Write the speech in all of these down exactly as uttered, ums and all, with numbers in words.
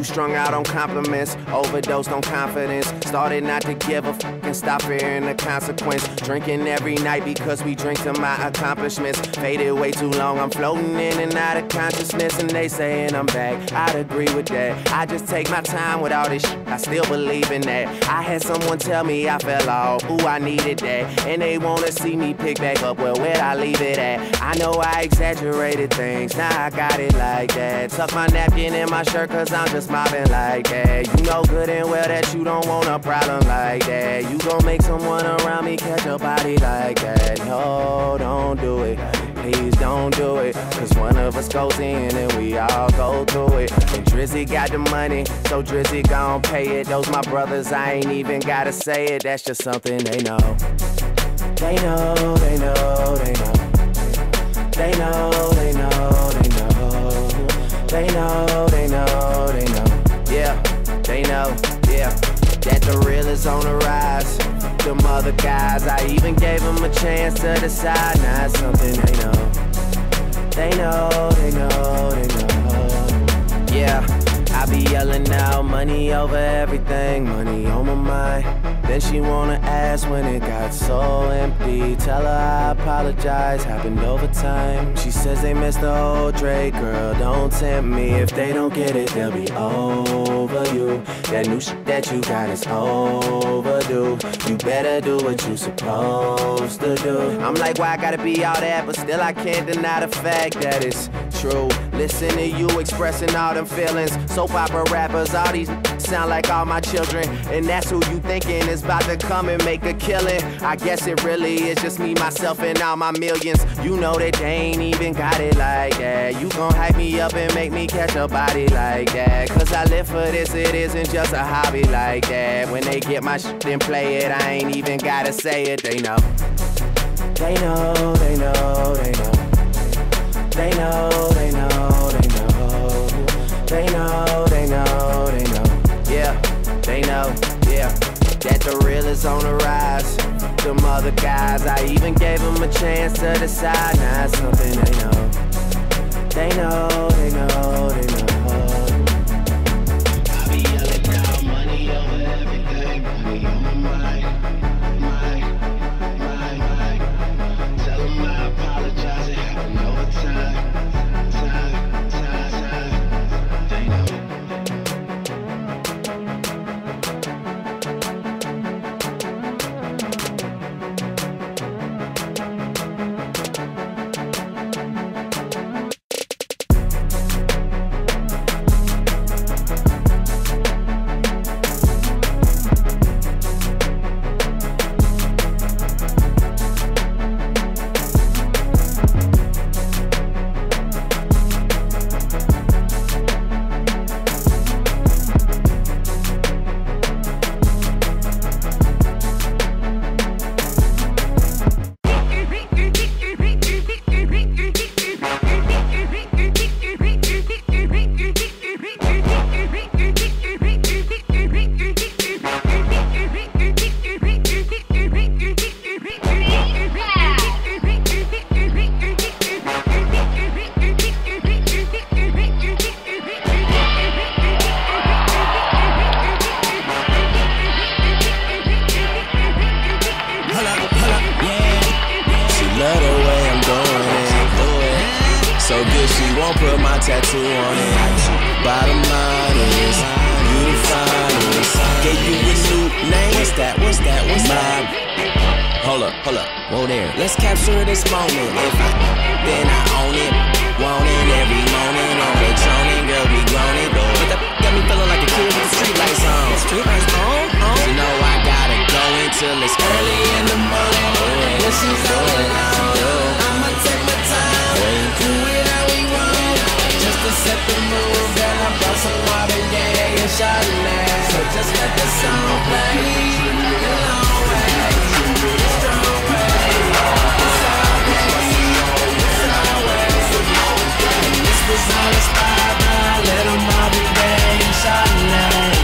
strung out on compliments, overdosed on confidence. Started not to give a fuck and stop fearing the consequence. Drinking every night because we drink to my accomplishments. Faded way too long, I'm floating in and out of consciousness. And they saying I'm back, I'd agree with that. I just take my time with all this shit, I still believe in that. I had someone tell me I fell off, ooh, I needed that. And they wanna see me pick back up, well, where'd I leave it at? I know I exaggerated things, now I got it like that. Tuck my napkin in my shirt cause I'm just mobbing like that. You know good and well that you don't want a problem like that. You gon' make someone around me catch a body like that. No, don't do it, please don't do it. Cause one of us goes in and we all go through it. And Drizzy got the money, so Drizzy gon' pay it. Those my brothers, I ain't even gotta say it. That's just something they know. They know, they know, they know. They know, they know, they know. They know, they know, they know. Yeah, they know, yeah. That the real is on the rise. Them other guys, I even gave them a chance to decide. Now it's something they know. They know, they know, they know. Yeah, I be yelling out money over everything, money on my mind. Then she wanna ask when it got so empty. Tell her I apologize, happened over time. She says they missed the old Drake, girl, don't tempt me. If they don't get it, they'll be over you. That new shit that you got is overdue. You better do what you supposed to do. I'm like, why I gotta be all that? But still I can't deny the fact that it's true. Listen to you expressing all them feelings. Soap opera rappers, all these sound like all my children. And that's who you thinking is about to come and make a killing. I guess it really is just me, myself, and all my millions. You know that they ain't even got it like that. You gon' hype me up and make me catch a body like that. Cause I live for this, it isn't just a hobby like that. When they get my shit and play it, I ain't even gotta say it, they know. They know, they know, they know. They know, they know, they know. They know, they know, they know. Yeah, they know, yeah. That the real is on the rise. Them other guys, I even gave them a chance to decide. Now it's something they know. They know, they know, they know. I be yelling out money over everything. Money on my mind, mind, mind, mind. Tell them I apologize, it happened over time. Time, time, time. They know. Tattoo on it. Bottom line is, you the finest. Gave you a new name. What's that? What's that? What's that? Hold up, hold up. Whoa there. Let's capture this moment. If I, then I own it. Want it every morning. On the droning, girl, we groaning. But that got me feeling like a kid with the street lights on. Street lights on, on. You know I gotta go until it's early in the morning. This is going on. I'ma take my time. Do it how we want. To set the mood, then I brought some Marvin Gaye and Chardonnay. So just let the song play. The long way, the strong way. It's our way, it's our way. And this was all inspired by little Marvin Gaye and Chardonnay.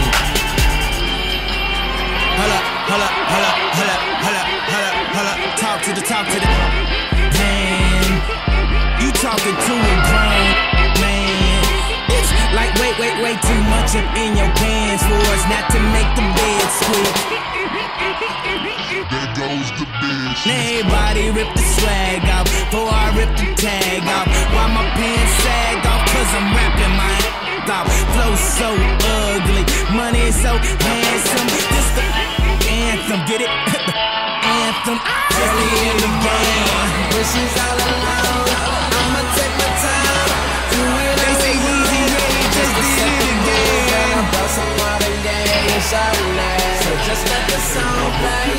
Hold up, hold up, hold up, hold up, hold up, hold up, hold up. Talk to the, talk to the. Man, you talking to a grown man. Like wait, wait, way too much drip in your pants for us not to make the bed squeak. There goes the bitch. Now everybody rip the swag off before I rip the tag off. Why my pants sag off? Cause I'm rapping my off. Flow so ugly, money so handsome. This the anthem, get it? The anthem. Early in the game, when she's all alone, I'ma take my time. Do it. They say easy, yeah, just did it again. I'm about some modern day and Chardonnay. So just let the song play.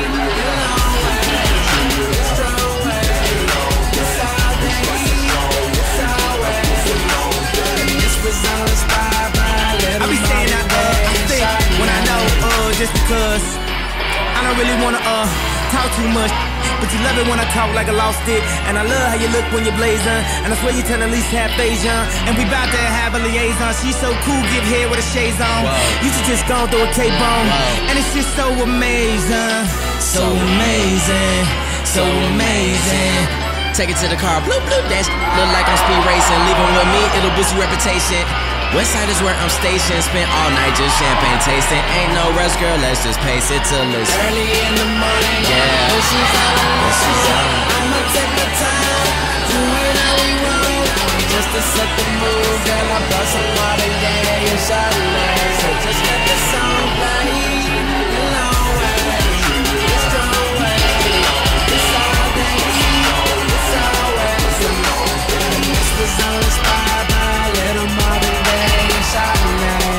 I be staying out uh, I think when I know, uh, just because I don't really wanna, uh, talk too much, but you love it when I talk like I lost it. And I love how you look when you're blazing, and I swear you turn at least half Asian. And we bout to have a liaison. She's so cool, give head with a shades on. Whoa. You should just go through a K-bone. And it's just so amazing. So amazing, so amazing. Take it to the car, bloop bloop, that look like I'm speed racing. Leaving with me, it'll boost your reputation. Westside is where I'm stationed, spent all night just champagne tasting. Ain't no rush, girl, let's just pace it till it's early in the morning. Yeah, when she's on, when she's on, I'ma take my time, do it how we want, just to set the mood. Girl, I brought some modern day and Chardonnay, so just let the song play. The long way, the strong way, it's all day, it's always the long way. And this was all inspired by a little modern Chardonnay.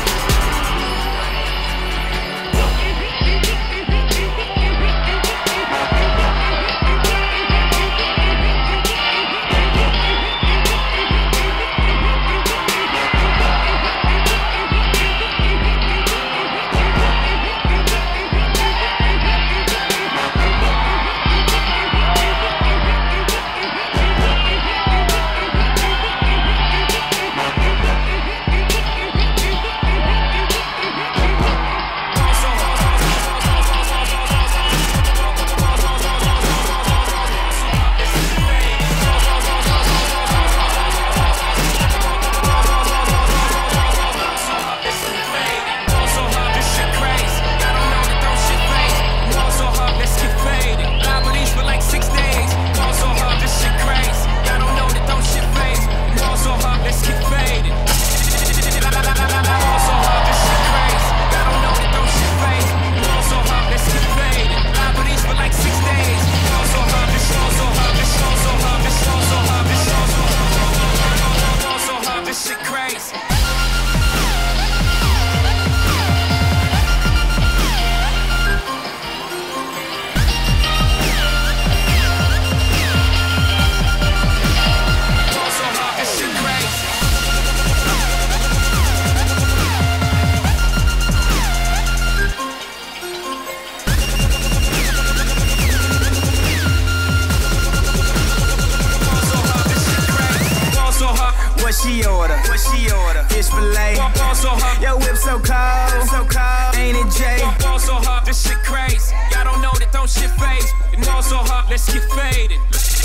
What she order? What she order? Fish fillet. Yo, whip so cold, so cold. Ain't it Jay? Ball so hot, this shit crazy. Y'all don't know that don't shit phase. Ball so hot, let's get faded.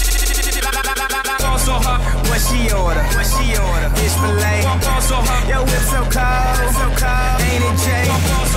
Ball so hot. What she order? What she order? Fish fillet. Ball so hot. Yo, whip so cold, so cold. Ain't it Jay?